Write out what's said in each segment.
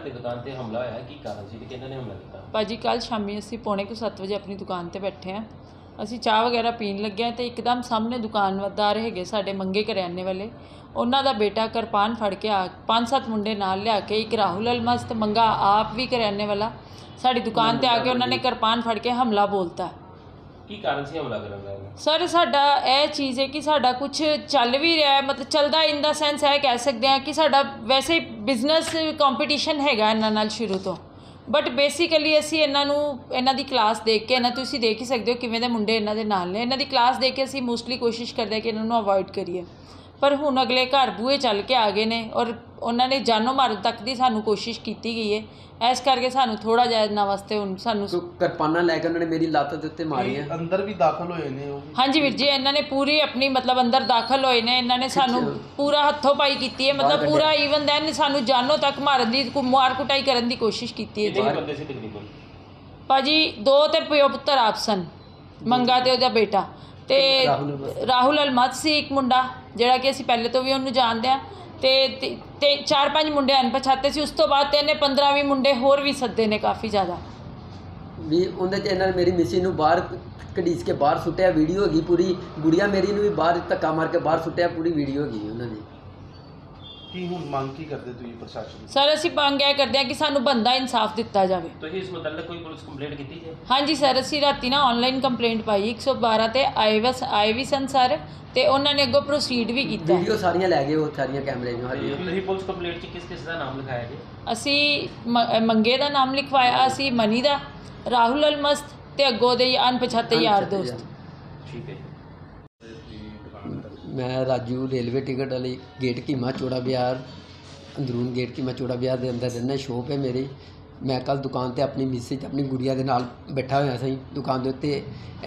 ਤੁਹਾਡੀ ਦੁਕਾਨ ਤੇ ਹਮਲਾ ਹੋਇਆ, ਕੀ ਕਾਰਨ ਸੀ ਤੇ ਕਿਹਨਾਂ ਨੇ ਹਮਲਾ ਕੀਤਾ? ਭਾਜੀ ਕੱਲ੍ਹ ਸ਼ਾਮੀ ਅਸੀਂ 6:45 ਵਜੇ ਆਪਣੀ ਦੁਕਾਨ ਤੇ ਬੈਠੇ ਹਾਂ। ਅਸੀਂ ਚਾਹ ਵਗੈਰਾ ਪੀਣ ਲੱਗੇ ਹਾਂ ਤੇ ਇੱਕਦਮ ਸਾਹਮਣੇ ਦੁਕਾਨਦਾਰ ਹੈਗੇ ਸਾਡੇ ਮੰਗੇ ਕਰਿਆਨੇ ਵਾਲੇ, ਉਹਨਾਂ ਦਾ ਬੇਟਾ ਕਿਰਪਾਨ ਫੜ ਕੇ ਆ 5-7 ਮੁੰਡੇ ਨਾਲ ਲਿਆ ਕੇ, ਇੱਕ ਰਾਹੁਲ ਅਲਮਸਤ ਮੰਗਾ ਆਪ ਵੀ ਕਰਿਆਨੇ ਵਾਲਾ, ਸਾਡੀ ਦੁਕਾਨ ਤੇ ਆ ਕੇ ਉਹਨਾਂ ਨੇ ਕਿਰਪਾਨ ਫੜ ਕੇ ਹਮਲਾ ਬੋਲਤਾ। ਕੀ ਕਾਰਨ ਸੀ ਹਮਲਾ ਕਰਨ ਦਾ? ਸਰ ਸਾਡਾ ਇਹ ਚੀਜ਼ ਹੈ ਕਿ ਸਾਡਾ ਕੁਝ ਚੱਲ ਵੀ ਰਿਹਾ ਹੈ, ਮਤਲਬ ਚੱਲਦਾ ਇਨ ਦਾ ਸੈਂਸ ਇਹ ਕਹਿ ਸਕਦੇ ਹਾਂ ਕਿ ਸਾਡਾ ਵੈਸੇ ਬਿਜ਼ਨਸ ਕੰਪੀਟੀਸ਼ਨ ਹੈਗਾ ਇਹਨਾਂ ਨਾਲ ਸ਼ੁਰੂ ਤੋਂ, ਬਟ ਬੇਸਿਕਲੀ ਅਸੀਂ ਇਹਨਾਂ ਦੀ ਕਲਾਸ ਦੇਖ ਕੇ, ਇਹਨਾਂ ਤੁਸੀਂ ਦੇਖ ਹੀ ਸਕਦੇ ਹੋ ਕਿਵੇਂ ਦੇ ਮੁੰਡੇ ਇਹਨਾਂ ਦੇ ਨਾਲ ਨੇ, ਇਹਨਾਂ ਦੀ ਕਲਾਸ ਦੇਖ ਕੇ ਅਸੀਂ ਮੋਸਟਲੀ ਕੋਸ਼ਿਸ਼ ਕਰਦੇ ਹਾਂ ਕਿ ਇਹਨਾਂ ਨੂੰ ਅਵੋਇਡ ਕਰੀਏ, ਪਰ ਹੁਣ ਅਗਲੇ ਘਰ ਬੂਹੇ ਚੱਲ ਕੇ ਆ ਗਏ ਨੇ ਔਰ ਉਹਨਾਂ ਨੇ ਜਾਨੋਂ ਮਾਰਨ ਤੱਕ ਦੀ ਸਾਨੂੰ ਕੋਸ਼ਿਸ਼ ਕੀਤੀ ਗਈ ਹੈ। ਇਸ ਕਰਕੇ ਸਾਨੂੰ ਥੋੜ੍ਹਾ ਜਿਹਾ ਇਹਨਾਂ ਵਾਸਤੇ ਹੁਣ ਸਾਨੂੰ ਕਿਰਪਾਨਾਂ ਲੈ ਕੇ ਉਹਨਾਂ ਨੇ ਮੇਰੀ ਲੱਤ ਦੇ ਉੱਤੇ ਮਾਰੀਆਂ। ਅੰਦਰ ਵੀ ਦਾਖਲ ਹੋਏ ਨੇ ਉਹ? ਹਾਂਜੀ ਵੀਰ ਜੀ, ਇਹਨਾਂ ਨੇ ਪੂਰੀ ਆਪਣੀ ਮਤਲਬ ਅੰਦਰ ਦਾਖਲ ਹੋਏ ਨੇ, ਇਹਨਾਂ ਨੇ ਸਾਨੂੰ ਪੂਰਾ ਹੱਥੋਂ ਪਾਈ ਕੀਤੀ ਹੈ, ਮਤਲਬ ਪੂਰਾ ਈਵਨ ਦੈਨ ਸਾਨੂੰ ਜਾਨੋਂ ਤੱਕ ਮਾਰਨ ਦੀ ਮਾਰ ਕੁਟਾਈ ਕਰਨ ਦੀ ਕੋਸ਼ਿਸ਼ ਕੀਤੀ ਹੈ। ਕਿੰਨੇ ਬੰਦੇ ਸੀ ਤਕਰੀਬਨ? ਭਾਜੀ 2 ਤੇ ਪਿਓ ਪੁੱਤਰ ਆਪ ਸਨ, ਮੰਗਾ ਤੇ ਉਹਦਾ ਬੇਟਾ, ਤੇ ਰਾਹੁਲ ਅਲਮਤ ਸੀ ਇੱਕ ਮੁੰਡਾ ਜਿਹੜਾ ਕਿ ਅਸੀਂ ਪਹਿਲੇ ਤੋਂ ਵੀ ਉਹਨੂੰ ਜਾਣਦੇ ਹਾਂ, ਤੇ 4-5 ਮੁੰਡੇ ਅਣਪਛਾਤੇ ਸੀ। ਉਸ ਤੋਂ ਬਾਅਦ ਤੇ ਇਹਨੇ 15-20 ਮੁੰਡੇ ਹੋਰ ਵੀ ਸੱਦੇ ਨੇ ਕਾਫੀ ਜ਼ਿਆਦਾ ਵੀ ਉਹਦੇ 'ਚ ਇਹਨਾਂ ਨੇ ਮੇਰੀ ਮਿਸੀ ਨੂੰ ਬਾਹਰ ਘੜੀਸ ਕੇ ਬਾਹਰ ਸੁੱਟਿਆ, ਵੀਡੀਓ ਹੈਗੀ ਪੂਰੀ, ਗੁੜੀਆ ਮੇਰੀ ਨੂੰ ਵੀ ਬਾਹਰ ਧੱਕਾ ਮਾਰ ਕੇ ਬਾਹਰ ਸੁੱਟਿਆ, ਪੂਰੀ ਵੀਡੀਓ ਹੈਗੀ ਉਹਨਾਂ ਦੀ। ਕੀ ਹੁਣ ਮੰਗ ਕੀ ਕਰਦੇ ਤੁਸੀਂ ਪ੍ਰਸ਼ਾਸਨ? ਸਰ ਅਸੀਂ ਮੰਗ ਇਹ ਕਰਦੇ ਹਾਂ ਕਿ ਸਾਨੂੰ ਬੰਦਾ ਇਨਸਾਫ ਦਿੱਤਾ ਜਾਵੇ। ਤੁਸੀਂ ਇਸ ਮੁਤਲਕ ਕੋਈ ਪੁਲਿਸ ਕੰਪਲੇਂਟ ਕੀਤੀ ਹੈ? ਹਾਂਜੀ ਸਰ, ਅਸੀਂ ਰਾਤੀ ਨਾ ਆਨਲਾਈਨ ਕੰਪਲੇਂਟ ਪਾਈ 112 ਤੇ ਆਏ ਵੀ ਸਨ ਸਰ, ਤੇ ਉਹਨਾਂ ਨੇ ਅੱਗੋਂ ਪ੍ਰੋਸੀਡ ਵੀ ਕੀਤਾ। ਵੀਡੀਓ ਸਾਰੀਆਂ ਲੈ ਗਏ ਉਹ, ਸਾਰੀਆਂ ਕੈਮਰੇ ਦੀਆਂ। ਤੁਸੀਂ ਪੁਲਿਸ ਕੰਪਲੇਂਟ 'ਚ ਕਿਸ ਦਾ ਨਾਮ ਲਿਖਾਇਆ ਜੀ? ਅਸੀਂ ਮੰਗੇ ਦਾ ਨਾਮ ਲਿਖਵਾਇਆ, ਅਸੀਂ ਮਨੀ ਦਾ, ਰਾਹੁਲ ਅਲਮਸਤ ਤੇ ਅੱਗੋਂ ਦੇ ਅਣਪਛਾਤੇ ਯਾਰ ਦੋਸਤ। ਠੀਕ ਹੈ। ਮੈਂ ਰਾਜੂ ਰੇਲਵੇ ਟਿਕਟ ਵਾਲੀ ਗੇਟ ਕੀਮਾ ਚੌੜਾ ਬਾਜ਼ਾਰ, ਅੰਦਰੂਨ ਗੇਟ ਕੀਮਾ ਚੌੜਾ ਬਾਜ਼ਾਰ ਦੇ ਅੰਦਰ ਰਹਿੰਦਾ, ਸ਼ੋਪ ਹੈ ਮੇਰੀ। ਮੈਂ ਕੱਲ੍ਹ ਦੁਕਾਨ ਤੇ ਆਪਣੀ ਮਿਸਿਜ ਆਪਣੀ ਗੁੜੀਆ ਦੇ ਨਾਲ ਬੈਠਾ ਹੋਇਆ ਸੀ ਦੁਕਾਨ ਦੇ ਉੱਤੇ।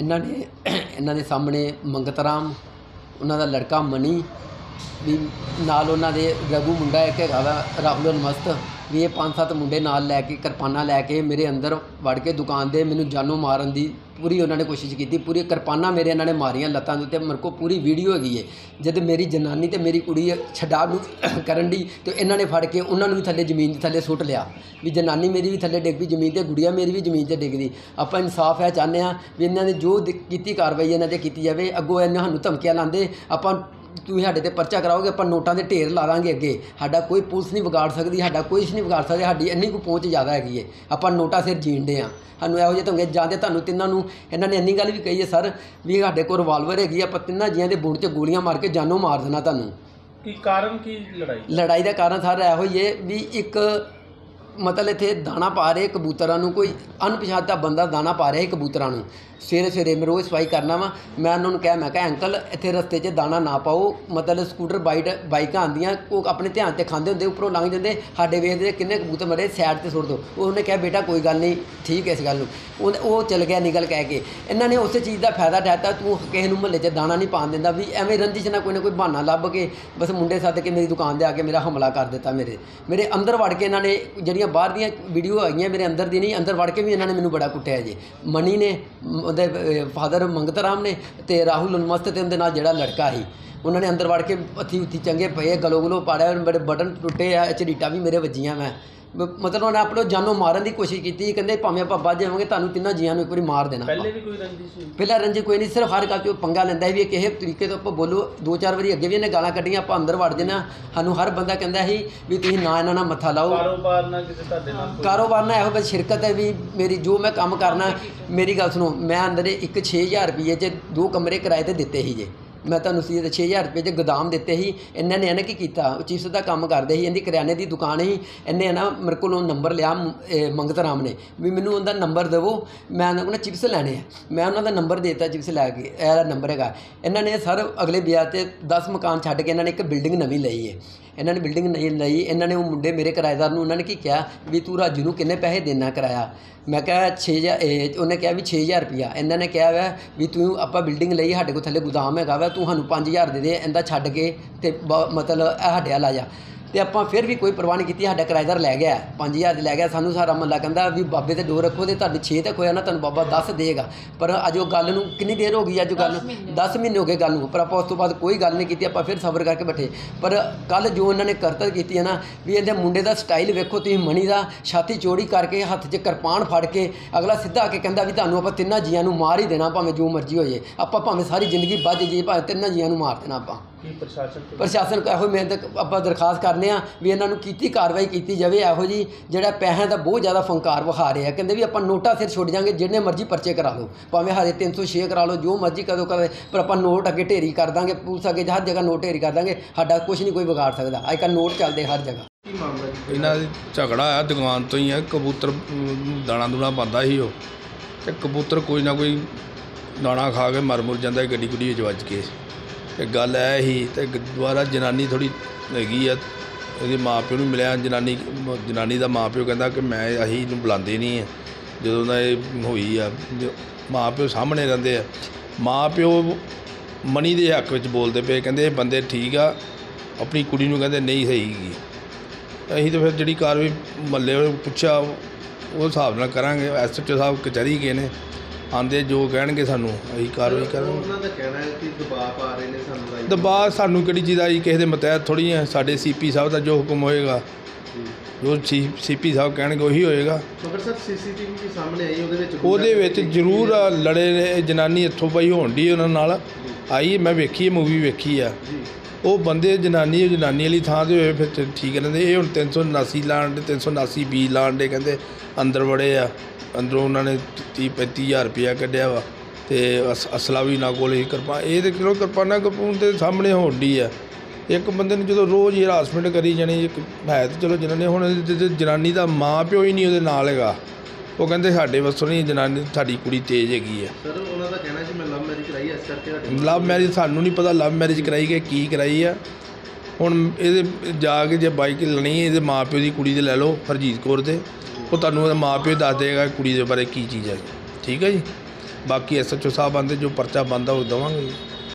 ਇਹਨਾਂ ਦੇ ਸਾਹਮਣੇ ਮੰਗਤ ਰਾਮ, ਉਹਨਾਂ ਦਾ ਲੜਕਾ ਮਨੀ ਵੀ ਨਾਲ, ਉਹਨਾਂ ਦੇ ਰਘੂ ਮੁੰਡਾ ਇੱਕ ਹੈਗਾ ਵਾ ਰਾਹੁਲ ਅਲਮਸਤ ਵੀ, ਇਹ 5-7 ਮੁੰਡੇ ਨਾਲ ਲੈ ਕੇ ਕਿਰਪਾਨਾਂ ਲੈ ਕੇ ਮੇਰੇ ਅੰਦਰ ਵੜ ਕੇ ਦੁਕਾਨ ਦੇ ਮੈਨੂੰ ਜਾਨੋਂ ਮਾਰਨ ਦੀ ਪੂਰੀ ਉਹਨਾਂ ਨੇ ਕੋਸ਼ਿਸ਼ ਕੀਤੀ। ਪੂਰੀ ਕਿਰਪਾਨਾਂ ਮੇਰੇ ਇਹਨਾਂ ਨੇ ਮਾਰੀਆਂ ਲੱਤਾਂ ਦੇ ਉੱਤੇ, ਮੇਰੇ ਕੋਲ ਪੂਰੀ ਵੀਡੀਓ ਹੈਗੀ ਹੈ। ਜਦ ਮੇਰੀ ਜਨਾਨੀ ਤੇ ਮੇਰੀ ਕੁੜੀ ਛਡਾ ਨੂੰ ਕਰਨ ਦੀ, ਤੇ ਇਹਨਾਂ ਨੇ ਫੜ ਕੇ ਉਹਨਾਂ ਨੂੰ ਵੀ ਥੱਲੇ ਜ਼ਮੀਨ ਦੇ ਥੱਲੇ ਸੁੱਟ ਲਿਆ, ਵੀ ਜਨਾਨੀ ਮੇਰੀ ਵੀ ਥੱਲੇ ਡਿੱਗ ਪਈ ਜ਼ਮੀਨ ਤੇ, ਗੁੜੀਆ ਮੇਰੀ ਵੀ ਜ਼ਮੀਨ 'ਤੇ ਡਿੱਗਦੀ। ਆਪਾਂ ਇਨਸਾਫ ਹੈ ਚਾਹੁੰਦੇ ਹਾਂ ਵੀ ਇਹਨਾਂ ਨੇ ਜੋ ਕੀਤੀ ਕਾਰਵਾਈ ਇਹਨਾਂ 'ਤੇ ਕੀਤੀ ਜਾਵੇ। ਅੱਗੋਂ ਇਹਨਾਂ ਸਾਨੂੰ ਧਮਕੀਆਂ ਲਾਉਂਦੇ, ਆਪਾਂ ਤੁਸੀਂ ਸਾਡੇ 'ਤੇ ਪਰਚਾ ਕਰਾਓਗੇ, ਆਪਾਂ ਨੋਟਾਂ ਦੇ ਢੇਰ ਲਾ ਦਾਂਗੇ ਅੱਗੇ, ਸਾਡਾ ਕੋਈ ਪੁਲਿਸ ਨਹੀਂ ਵਿਗਾੜ ਸਕਦੀ, ਸਾਡਾ ਕੋਈ ਕੁਛ ਨਹੀਂ ਵਿਗਾੜ ਸਕਦਾ, ਸਾਡੀ ਇੰਨੀ ਕੁ ਪਹੁੰਚ ਜ਼ਿਆਦਾ ਹੈਗੀ ਹੈ, ਆਪਾਂ ਨੋਟਾਂ ਸਿਰ ਜੀਣਦੇ ਹਾਂ। ਸਾਨੂੰ ਇਹੋ ਜਿਹੇ ਧਮਕੀਆਂ ਜਾਂਦੇ, ਤੁਹਾਨੂੰ ਤਿੰਨਾਂ ਨੂੰ ਇਹਨਾਂ ਨੇ ਇੰਨੀ ਗੱਲ ਵੀ ਕਹੀ ਹੈ ਸਰ ਵੀ ਸਾਡੇ ਕੋਲ ਰਿਵਾਲਵਰ ਹੈਗੀ, ਆਪਾਂ ਤਿੰਨਾਂ ਜੀਆਂ ਦੇ ਬੁਣ 'ਚ ਗੋਲੀਆਂ ਮਾਰ ਕੇ ਜਾਨੋਂ ਮਾਰ ਦੇਣਾ ਤੁਹਾਨੂੰ। ਕੀ ਕਾਰਨ ਕੀ ਲੜਾਈ ਦਾ ਕਾਰਨ ਸਰ ਇਹੋ ਹੀ ਹੈ ਵੀ ਇੱਕ ਮਤਲਬ ਇੱਥੇ ਦਾਣਾ ਪਾ ਰਹੇ ਕਬੂਤਰਾਂ ਨੂੰ, ਕੋਈ ਅਣਪਛਾਤਾ ਬੰਦਾ ਦਾਣਾ ਪਾ ਰਿਹਾ ਕਬੂਤਰਾਂ ਨੂੰ। ਸਵੇਰੇ ਮੈਂ ਰੋਜ਼ ਸਫਾਈ ਕਰਨਾ ਵਾ, ਮੈਂ ਉਹਨਾਂ ਨੂੰ ਮੈਂ ਕਿਹਾ ਅੰਕਲ ਇੱਥੇ ਰਸਤੇ 'ਚ ਦਾਣਾ ਨਾ ਪਾਓ, ਮਤਲਬ ਸਕੂਟਰ ਬਾਈਕਾਂ ਆਉਂਦੀਆਂ ਉਹ ਆਪਣੇ ਧਿਆਨ 'ਤੇ ਖਾਂਦੇ ਹੁੰਦੇ, ਉੱਪਰੋਂ ਲੰਘ ਜਾਂਦੇ, ਸਾਡੇ ਵੇਖਦੇ ਕਿੰਨੇ ਕਬੂਤਰ ਮਰੇ, ਸਾਈਡ 'ਤੇ ਸੁੱਟ ਦਿਓ। ਉਹਨੇ ਕਿਹਾ ਬੇਟਾ ਕੋਈ ਗੱਲ ਨਹੀਂ, ਠੀਕ ਹੈ ਇਸ ਗੱਲ ਨੂੰ। ਉਹ ਚਲ ਗਿਆ ਨਿਕਲ ਕਹਿ ਕੇ। ਇਹਨਾਂ ਨੇ ਉਸੇ ਚੀਜ਼ ਦਾ ਫਾਇਦਾ ਉਠਾਇਆ, ਤੂੰ ਕਿਸੇ ਨੂੰ ਮੁਹੱਲੇ 'ਚ ਦਾਣਾ ਨਹੀਂ ਪਾਉਣ ਦਿੰਦਾ, ਵੀ ਐਵੇਂ ਰੰਜਿਸ਼ ਨਾਲ ਕੋਈ ਨਾ ਕੋਈ ਬਹਾਨਾ ਲੱਭ ਕੇ ਬਸ ਮੁੰਡੇ ਸੱਦ ਕੇ ਮੇਰੀ ਦੁਕਾਨ 'ਤੇ ਆ ਕੇ ਮੇਰਾ ਹਮਲਾ ਕਰ ਦਿੱਤਾ। ਮੇਰੇ ਅੰਦਰ ਵੜ ਕੇ ਇਹਨਾਂ ਨੇ, ਜਿਹੜੀਆਂ ਬਾਹਰ ਦੀਆਂ ਵੀਡੀਓ ਆਈਆਂ ਮੇਰੇ ਅੰਦਰ ਦੀ ਨਹੀਂ, ਅੰਦਰ ਵੜ ਕੇ ਵੀ ਇਹਨਾਂ ਨੇ ਮੈਨੂੰ ਬੜਾ ਕੁੱਟਿਆ ਜੀ। ਮਨੀ ਨੇ, ਉਹਦੇ ਫਾਦਰ ਮੰਗਤ ਰਾਮ ਨੇ, ਤੇ ਰਾਹੁਲ ਅਲਮਸਤ ਤੇ ਉਹਦੇ ਨਾਲ ਜਿਹੜਾ ਲੜਕਾ ਸੀ, ਉਹਨਾਂ ਨੇ ਅੰਦਰ ਵੜ ਕੇ ਹੱਥੀ ਚੰਗੇ ਪਏ, ਗਲੋ ਪਾੜਿਆ, ਬੜੇ ਬਟਨ ਟੁੱਟੇ ਆ, ਝਰੀਟਾਂ ਵੀ ਮੇਰੇ ਵੱਜੀਆਂ। ਮੈਂ ਮਤਲਬ ਉਹਨੇ ਆਪਣੇ ਜਾਨੋਂ ਮਾਰਨ ਦੀ ਕੋਸ਼ਿਸ਼ ਕੀਤੀ, ਕਹਿੰਦੇ ਭਾਵੇਂ ਆਪਾਂ ਵੱਜ ਜਾਵਾਂਗੇ, ਤੁਹਾਨੂੰ ਤਿੰਨਾਂ ਜੀਆਂ ਨੂੰ ਇੱਕ ਵਾਰੀ ਮਾਰ ਦੇਣਾ। ਪਹਿਲੇ ਵੀ ਕੋਈ ਰੰਜਿਸ਼ ਸੀ? ਪਹਿਲਾਂ ਰੰਜਿਸ਼ ਕੋਈ ਨਹੀਂ, ਸਿਰਫ ਹਰ ਗੱਲ 'ਚ ਪੰਗਾ ਲੈਂਦਾ ਸੀ ਵੀ ਕਿਸੇ ਤਰੀਕੇ ਤੋਂ ਆਪਾਂ ਬੋਲੋ। 2-4 ਵਾਰੀ ਅੱਗੇ ਵੀ ਇਹਨੇ ਗਾਲਾਂ ਕੱਢੀਆਂ, ਆਪਾਂ ਅੰਦਰ ਵੜ ਜਾਣਾ। ਸਾਨੂੰ ਹਰ ਬੰਦਾ ਕਹਿੰਦਾ ਸੀ ਵੀ ਤੁਸੀਂ ਨਾ ਇਹਨਾਂ ਨਾਲ ਮੱਥਾ ਲਾਓ। ਕਾਰੋਬਾਰ ਨਾਲ ਕਿਸੇ ਤੁਹਾਡੇ ਨਾਲ? ਕਾਰੋਬਾਰ ਨਾਲ ਇਹੋ ਬਸ ਸ਼ਿਰਕਤ ਹੈ ਵੀ ਮੇਰੀ, ਜੋ ਮੈਂ ਕੰਮ ਕਰਨਾ। ਮੇਰੀ ਗੱਲ ਸੁਣੋ, ਮੈਂ ਅੰਦਰ ਇੱਕ 6000 ਰੁਪਏ 'ਚ 2 ਕਮਰੇ ਕਿਰਾਏ 'ਤੇ ਦਿੱਤੇ ਸੀ ਜੇ, ਮੈਂ ਤੁਹਾਨੂੰ ਸੀ 6000 ਰੁਪਏ 'ਚ ਗੋਦਾਮ ਦਿੱਤੇ ਸੀ। ਇਹਨਾਂ ਨੇ ਕੀ ਕੀਤਾ, ਉਹ ਚਿਪਸ ਦਾ ਕੰਮ ਕਰਦੇ ਸੀ, ਇਹਦੀ ਕਰਿਆਨੇ ਦੀ ਦੁਕਾਨ ਸੀ। ਇਹਨੇ ਨਾ ਮੇਰੇ ਕੋਲੋਂ ਨੰਬਰ ਲਿਆ ਮੰਗਤ ਰਾਮ ਨੇ ਵੀ ਮੈਨੂੰ ਉਹਦਾ ਨੰਬਰ ਦੇਵੋ, ਮੈਂ ਉਹਨਾਂ ਕੋਲ ਚਿਪਸ ਲੈਣੇ ਆ। ਮੈਂ ਉਹਨਾਂ ਦਾ ਨੰਬਰ ਦੇ ਦਿੱਤਾ ਚਿਪਸ ਲੈ ਕੇ, ਇਹ ਨੰਬਰ ਹੈਗਾ। ਇਹਨਾਂ ਨੇ ਸਰ ਅਗਲੇ ਵਿਆਹ 'ਤੇ 10 ਮਕਾਨ ਛੱਡ ਕੇ ਇਹਨਾਂ ਨੇ ਇੱਕ ਬਿਲਡਿੰਗ ਨਵੀਂ ਲਈ ਹੈ। ਇਹਨਾਂ ਨੇ ਬਿਲਡਿੰਗ ਨਹੀਂ ਲਈ, ਇਹਨਾਂ ਨੇ ਉਹ ਮੁੰਡੇ ਮੇਰੇ ਕਿਰਾਏਦਾਰ ਨੂੰ ਉਹਨਾਂ ਨੇ ਕੀ ਕਿਹਾ ਵੀ ਤੂੰ ਰਾਜੂ ਨੂੰ ਕਿੰਨੇ ਪੈਸੇ ਦੇਣਾ ਕਿਰਾਇਆ? ਮੈਂ ਕਿਹਾ 6000। ਉਹਨੇ ਕਿਹਾ ਵੀ 6000 ਰੁਪਈਆ। ਇਹਨਾਂ ਨੇ ਕਿਹਾ ਵਾ ਵੀ ਤੂੰ ਆਪਾਂ ਬਿਲਡਿੰਗ ਲਈ, ਸਾਡੇ ਕੋਲ ਥੱਲੇ ਗੋਦਾਮ ਹੈਗਾ ਵਾ, ਤੂੰ ਸਾਨੂੰ 5000 ਦੇ ਦੇ, ਇਹਦਾ ਛੱਡ ਕੇ ਤੇ ਮਤਲਬ ਇਹ ਸਾਡੇ ਵੱਲ ਆ ਜਾ। ਤੇ ਆਪਾਂ ਫਿਰ ਵੀ ਕੋਈ ਪਰਵਾਹ ਨਹੀਂ ਕੀਤੀ। ਸਾਡਾ ਕਿਰਾਏਦਾਰ ਲੈ ਗਿਆ 5000 ਲੈ ਗਿਆ। ਸਾਨੂੰ ਸਾਰਾ ਮਹੱਲਾ ਕਹਿੰਦਾ ਵੀ ਬਾਬੇ ਤੇ ਡੋਰ ਰੱਖੋ ਤੇ ਤੁਹਾਡੇ 6 ਤੱਕ ਹੋਇਆ ਨਾ ਤੁਹਾਨੂੰ ਬਾਬਾ 10 ਦੇਗਾ। ਪਰ ਅੱਜ ਉਹ ਗੱਲ ਨੂੰ ਕਿੰਨੀ ਦੇਰ ਹੋ ਗਈ, ਅੱਜ ਗੱਲ 10 ਮਹੀਨੇ ਹੋ ਗਏ ਗੱਲ ਨੂੰ, ਪਰ ਆਪਾਂ ਉਸ ਤੋਂ ਬਾਅਦ ਕੋਈ ਗੱਲ ਨਹੀਂ ਕੀਤੀ। ਆਪਾਂ ਫਿਰ ਸਬਰ ਕਰਕੇ ਬੈਠੇ। ਪਰ ਕੱਲ ਜੋ ਉਹਨਾਂ ਨੇ ਕਰਤੱਵ ਕੀਤੀ ਹੈ ਨਾ, ਵੀ ਇਹਦੇ ਮੁੰਡੇ ਦਾ ਸਟਾਈਲ ਵੇਖੋ ਤੁਸੀਂ, ਮਣੀ ਦਾ ਛਾਤੀ ਚੌੜੀ ਕਰਕੇ ਹੱਥ 'ਚ ਕਿਰਪਾਨ ਫੜ ਕੇ ਅਗਲਾ ਸਿੱਧਾ ਆ ਕੇ ਕਹਿੰਦਾ ਵੀ ਤੁਹਾਨੂੰ ਆਪਾਂ ਤਿੰਨਾਂ ਜੀਆਂ ਨੂੰ ਮਾਰ ਹੀ ਦੇਣਾ, ਭਾਵੇਂ ਜੋ ਮਰਜ਼ੀ ਹੋ ਜਾਏ, ਆਪਾਂ ਭਾਵੇਂ ਸਾਰੀ ਜ਼ਿੰਦਗੀ ਵੱਜ ਜਾਈਏ, ਭਾਵੇਂ ਤਿੰਨਾਂ ਜੀਆਂ ਨੂੰ ਮਾਰ ਦੇਣਾ ਆਪਾਂ। ਕੀ ਪ੍ਰਸ਼ਾਸਨ ਇਹੋ ਮੈਂ ਤਾਂ ਆਪਾਂ ਦਰਖਾਸਤ ਕਰਨੇ ਆ ਵੀ ਇਹਨਾਂ ਨੂੰ ਕੀਤੀ ਕਾਰਵਾਈ ਕੀਤੀ ਜਾਵੇ। ਇਹੋ ਜੀ ਜਿਹੜਾ ਪੈਸਿਆਂ ਦਾ ਬਹੁਤ ਜ਼ਿਆਦਾ ਫੰਕਾਰ ਵਿਖਾ ਰਹੇ ਆ, ਕਹਿੰਦੇ ਵੀ ਆਪਾਂ ਨੋਟਾਂ ਸਿਰ ਛੁੱਟ ਜਾਾਂਗੇ, ਜਿੰਨੇ ਮਰਜ਼ੀ ਪਰਚੇ ਕਰਾ ਲਓ, ਭਾਵੇਂ ਹਾਰੇ 306 ਕਰਾ ਲਓ, ਜੋ ਮਰਜ਼ੀ ਕਦੋਂ ਕਰੇ, ਪਰ ਆਪਾਂ ਨੋਟ ਅੱਗੇ ਢੇਰੀ ਕਰ ਦਾਂਗੇ, ਪੁਲਿਸ ਅੱਗੇ ਹਰ ਜਗ੍ਹਾ ਨੋਟ ਢੇਰੀ ਕਰ ਦਾਂਗੇ, ਸਾਡਾ ਕੁਝ ਨਹੀਂ ਕੋਈ ਵਿਗਾੜ ਸਕਦਾ। ਅੱਜ ਕੱਲ੍ਹ ਨੋਟ ਚੱਲਦੇ ਹਰ ਜਗ੍ਹਾ। ਕੀ ਮਾਮਲਾ ਜੀ? ਇਹਨਾਂ ਦਾ ਝਗੜਾ ਆ ਦੁਕਾਨ ਤੋਂ ਹੀ ਆ। ਕਬੂਤਰ ਦਾਣਾ ਦੂਣਾ ਪਾਉਂਦਾ ਸੀ ਉਹ, ਤੇ ਕਬੂਤਰ ਕੋਈ ਨਾ ਕੋਈ ਦਾਣਾ ਖਾ ਕੇ ਮਰ ਮੁਰ ਜਾਂਦਾ, ਗੱਡੀ ਗੁੱਡੀ ਵਿੱਚ ਵੱਜ ਕੇ। ਤੇ ਗੱਲ ਐ ਹੀ, ਤੇ ਦੁਬਾਰਾ ਜਨਾਨੀ ਥੋੜ੍ਹੀ ਹੈਗੀ ਆ, ਇਹਦੇ ਮਾਂ ਪਿਓ ਨੂੰ ਮਿਲਿਆ। ਜਨਾਨੀ ਦਾ ਮਾਂ ਪਿਓ ਕਹਿੰਦਾ ਕਿ ਅਸੀਂ ਇਹਨੂੰ ਬੁਲਾਉਂਦੇ ਨਹੀਂ ਆ। ਜਦੋਂ ਦਾ ਇਹ ਹੋਈ ਆ, ਮਾਂ ਪਿਓ ਸਾਹਮਣੇ ਰਹਿੰਦੇ ਆ, ਮਾਂ ਪਿਓ ਮਨੀ ਦੇ ਹੱਕ ਵਿੱਚ ਬੋਲਦੇ ਪਏ, ਕਹਿੰਦੇ ਇਹ ਬੰਦੇ ਠੀਕ ਆ, ਆਪਣੀ ਕੁੜੀ ਨੂੰ ਕਹਿੰਦੇ ਨਹੀਂ ਸਹੀ ਹੈਗੀ। ਅਸੀਂ ਤਾਂ ਫਿਰ ਜਿਹੜੀ ਕਾਰਵਾਈ ਮਹੱਲੇ ਵਾਲੇ ਪੁੱਛਿਆ ਉਹ ਹਿਸਾਬ ਨਾਲ ਕਰਾਂਗੇ। SHO ਸਾਹਿਬ ਕਚਹਿਰੀ ਗਏ ਨੇ, ਆਉਂਦੇ ਜੋ ਕਹਿਣਗੇ ਸਾਨੂੰ ਅਸੀਂ ਕਾਰਵਾਈ ਕਰਾਂਗੇ। ਉਹਨਾਂ ਦਾ ਕਹਿਣਾ ਹੈ ਕਿ ਦਬਾਅ ਪਾ ਰਹੇ ਨੇ ਸਾਨੂੰ। ਦਬਾਅ ਸਾਨੂੰ ਕਿਹੜੀ ਚੀਜ਼ ਦਾ ਜੀ, ਕਿਸੇ ਦੇ ਮਤਹਿਤ ਥੋੜ੍ਹੀ ਹੈ। ਸਾਡੇ CP ਸਾਹਿਬ ਦਾ ਜੋ ਹੁਕਮ ਹੋਏਗਾ, ਜੋ CP ਸਾਹਿਬ ਕਹਿਣਗੇ ਉਹੀ ਹੋਏਗਾ। ਮਗਰ ਸਰ CCTV ਵੀ ਸਾਹਮਣੇ ਆਈ, ਉਹਦੇ ਵਿੱਚ ਜ਼ਰੂਰ ਲੜੇ ਨੇ। ਜਨਾਨੀ ਇੱਥੋਂ ਪਈ ਹੋਣ ਦੀ ਉਹਨਾਂ ਨਾਲ ਆਈ, ਮੈਂ ਵੇਖੀ ਮੂਵੀ ਵੇਖੀ ਆ। ਉਹ ਬੰਦੇ ਜਨਾਨੀ ਵਾਲੀ ਥਾਂ 'ਤੇ ਹੋਏ ਫਿਰ ਠੀਕ ਰਹਿੰਦੇ। ਇਹ ਹੁਣ 379 ਲਾਣ ਦੇ, 379 B ਲਾਣ ਦੇ, ਕਹਿੰਦੇ ਅੰਦਰ ਵੜੇ ਆ। ਅੰਦਰੋਂ ਉਹਨਾਂ ਨੇ 30-35 ਹਜ਼ਾਰ ਰੁਪਇਆ ਕੱਢਿਆ ਵਾ, ਅਤੇ ਅਸਲਾ ਵੀ ਨਾ ਕੋਲ ਹੀ ਕਿਰਪਾਨ। ਇਹ ਤਾਂ ਕਿਲੋ ਕਿਰਪਾਨਾਂ ਕਪੂਨ ਦੇ ਸਾਹਮਣੇ ਹੋਣ ਡਈ ਆ। ਇੱਕ ਬੰਦੇ ਨੂੰ ਜਦੋਂ ਰੋਜ਼ ਹੀ ਹਰਾਸਮੈਂਟ ਕਰੀ ਜਾਣੀ, ਇੱਕ ਹੈ ਤਾਂ ਚਲੋ ਜਨਾਨੀ। ਹੁਣ ਜਨਾਨੀ ਦਾ ਮਾਂ ਪਿਓ ਹੀ ਨਹੀਂ ਉਹਦੇ ਨਾਲ ਹੈਗਾ, ਉਹ ਕਹਿੰਦੇ ਸਾਡੇ ਵੱਸੋਂ ਨਹੀਂ, ਜਨਾਨੀ ਸਾਡੀ ਕੁੜੀ ਤੇਜ਼ ਹੈਗੀ ਆ। ਸਰ ਉਹਨਾਂ ਦਾ ਕਹਿਣਾ ਸੀ ਮੈਂ ਲਵ ਮੈਰਿਜ ਕਰਾਈ, ਇਸ ਕਰਕੇ ਲਵ ਮੈਰਿਜ ਸਾਨੂੰ ਨਹੀਂ ਪਤਾ ਲਵ ਮੈਰਿਜ ਕਰਾਈ ਕਿ ਕੀ ਕਰਾਈ ਆ। ਹੁਣ ਇਹਦੇ ਜਾ ਕੇ ਜੇ ਬਾਈਕ ਲੈਣੀ, ਇਹਦੇ ਮਾਂ ਪਿਓ ਦੀ ਕੁੜੀ ਦੇ ਲੈ ਲਓ, ਹਰਜੀਤ ਕੌਰ ਦੇ, ਉਹ ਤੁਹਾਨੂੰ ਉਹਦਾ ਮਾਂ ਪਿਓ ਦੱਸ ਦੇਗਾ ਕੁੜੀ ਦੇ ਬਾਰੇ ਕੀ ਚੀਜ਼ ਹੈ। ਠੀਕ ਹੈ ਜੀ। ਬਾਕੀ SHO ਸਾਹਿਬ ਆਉਂਦੇ ਜੋ ਪਰਚਾ ਬਣਦਾ ਉਹ ਦੇਵਾਂਗੇ ਜੀ।